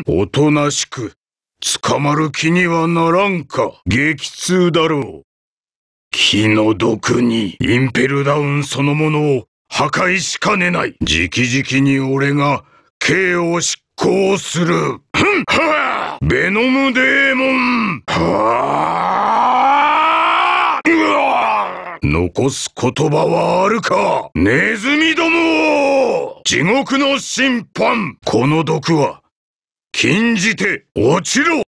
おとなしく捕まる気にはならんか。激痛だろう。気の毒にインペルダウンそのものを破壊しかねない。直々に俺が刑を執行する。はあ、ベノムデーモン。はあ、うわ、残す言葉はあるか、ネズミども。地獄の審判。この毒は禁じて落ちろ。